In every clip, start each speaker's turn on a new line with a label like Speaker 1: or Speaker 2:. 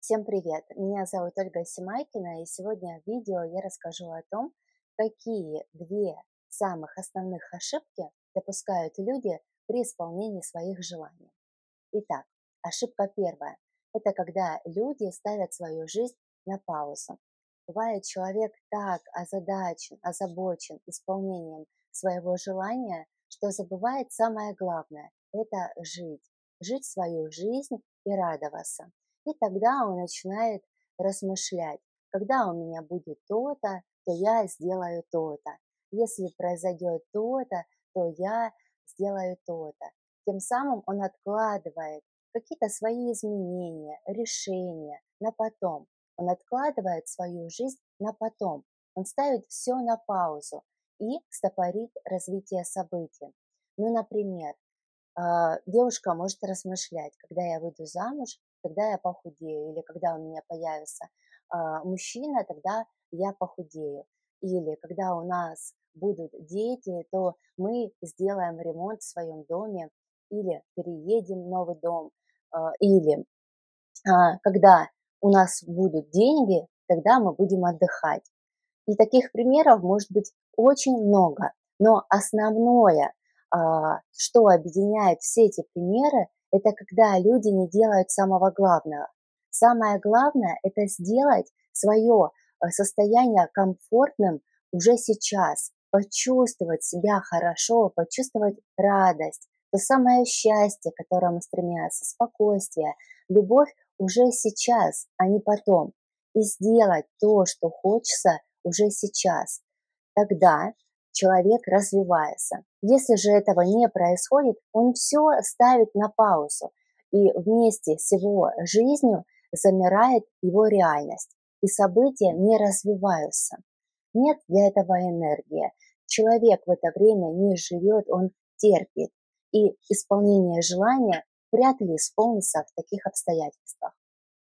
Speaker 1: Всем привет! Меня зовут Ольга Семайкина, и сегодня в видео я расскажу о том, какие две самых основных ошибки допускают люди при исполнении своих желаний. Итак, ошибка первая– это когда люди ставят свою жизнь на паузу. Бывает, человек так озадачен, озабочен исполнением своего желания, что забывает самое главное– это жить. Жить свою жизнь и радоваться. И тогда он начинает размышлять, когда у меня будет то-то, то я сделаю то-то. Если произойдет то-то, то я сделаю то-то. Тем самым он откладывает какие-то свои изменения, решения на потом. Он откладывает свою жизнь на потом. Он ставит все на паузу и стопорит развитие событий. Ну, например, девушка может размышлять, когда я выйду замуж, тогда я похудею, или когда у меня появится мужчина, тогда я похудею, или когда у нас будут дети, то мы сделаем ремонт в своем доме, или переедем в новый дом, или когда у нас будут деньги, тогда мы будем отдыхать. И таких примеров может быть очень много. Но основное, что объединяет все эти примеры, это когда люди не делают самого главного. Самое главное– это сделать свое состояние комфортным уже сейчас, почувствовать себя хорошо, почувствовать радость, то самое счастье, к которому стремятся, спокойствие, любовь уже сейчас, а не потом. И сделать то, что хочется уже сейчас. Тогда человек развивается. Если же этого не происходит, он все ставит на паузу, и вместе с его жизнью замирает его реальность, и события не развиваются. Нет для этого энергии. Человек в это время не живет, он терпит, и исполнение желания вряд ли исполнится в таких обстоятельствах.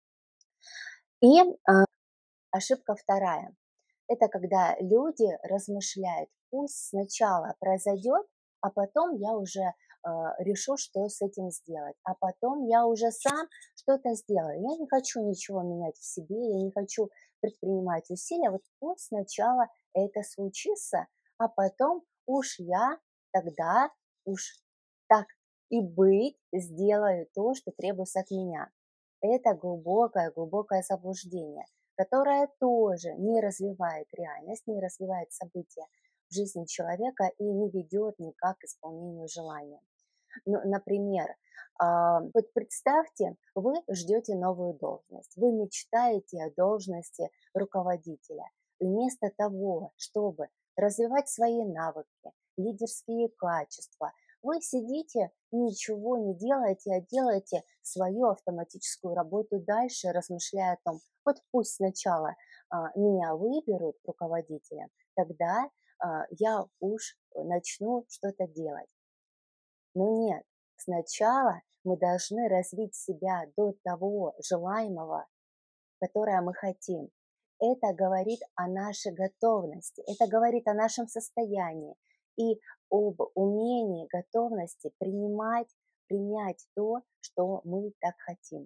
Speaker 1: И ошибка вторая– это когда люди размышляют, пусть сначала произойдет, а потом я уже решу, что с этим сделать, а потом я уже сам что-то сделаю. Я не хочу ничего менять в себе, я не хочу предпринимать усилия, вот пусть сначала это случится, а потом уж я тогда уж так и быть сделаю то, что требуется от меня. Это глубокое заблуждение, которая тоже не развивает реальность, не развивает события в жизни человека и не ведет никак к исполнению желания. Ну, например, вот представьте, вы ждете новую должность, вы мечтаете о должности руководителя. Вместо того, чтобы развивать свои навыки, лидерские качества, вы сидите и ничего не делаете, а делаете свою автоматическую работу дальше, размышляя о том, вот пусть сначала меня выберут руководителем, тогда я уж начну что-то делать. Но нет, сначала мы должны развить себя до того желаемого, которое мы хотим. Это говорит о нашей готовности, это говорит о нашем состоянии и об умении, готовности принять то, что мы так хотим.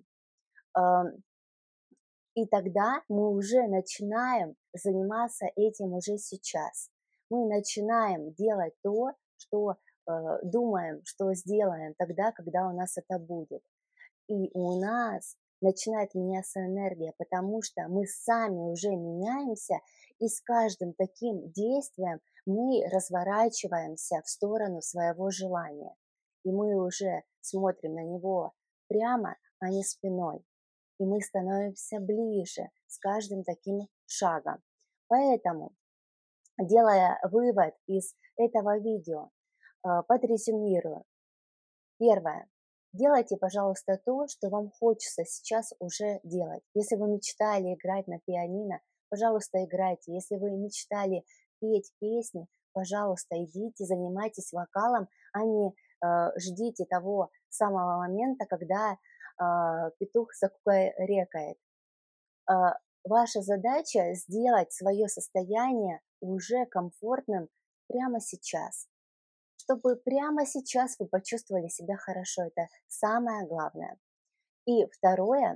Speaker 1: И тогда мы уже начинаем заниматься этим уже сейчас. Мы начинаем делать то, что думаем, что сделаем тогда, когда у нас это будет. И у нас начинает меняться энергия, потому что мы сами уже меняемся, и с каждым таким действием мы разворачиваемся в сторону своего желания. И мы уже смотрим на него прямо, а не спиной. И мы становимся ближе с каждым таким шагом. Поэтому, делая вывод из этого видео, подрезюмирую. Первое. Делайте, пожалуйста, то, что вам хочется сейчас уже делать. Если вы мечтали играть на пианино, пожалуйста, играйте. Если вы мечтали петь песни, пожалуйста, идите, занимайтесь вокалом, а не ждите того самого момента, когда петух закукарекает. Ваша задача сделать свое состояние уже комфортным прямо сейчас, чтобы прямо сейчас вы почувствовали себя хорошо. Это самое главное. И второе,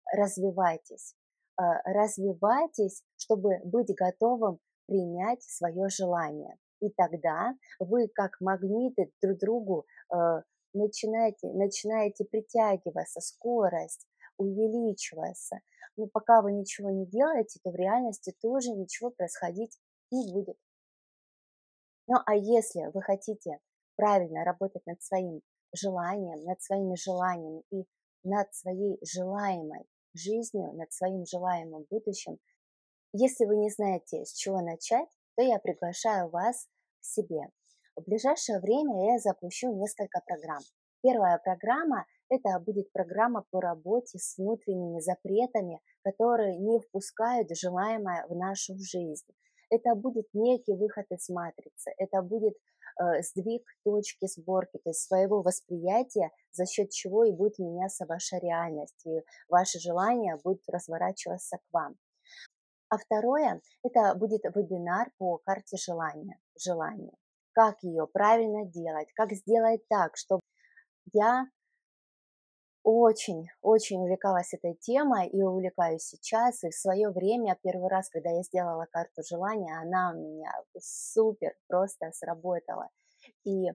Speaker 1: развивайтесь. Развивайтесь, чтобы быть готовым принять свое желание. И тогда вы как магниты друг другу начинаете притягиваться, скорость увеличивается. Но пока вы ничего не делаете, то в реальности тоже ничего происходить не будет. Ну а если вы хотите правильно работать над своим желанием, над своими желаниями и над своей желаемой жизнью, над своим желаемым будущим, если вы не знаете, с чего начать, то я приглашаю вас к себе. В ближайшее время я запущу несколько программ. Первая программа – это будет программа по работе с внутренними запретами, которые не впускают желаемое в нашу жизнь. Это будет некий выход из матрицы, это будет сдвиг точки сборки, то есть своего восприятия, за счет чего и будет меняться ваша реальность, и ваше желание будет разворачиваться к вам. А второе – это будет вебинар по карте желания. Как ее правильно делать, как сделать так, чтобы я очень увлекалась этой темой и увлекаюсь сейчас. И в свое время, первый раз, когда я сделала карту желания, она у меня супер просто сработала. И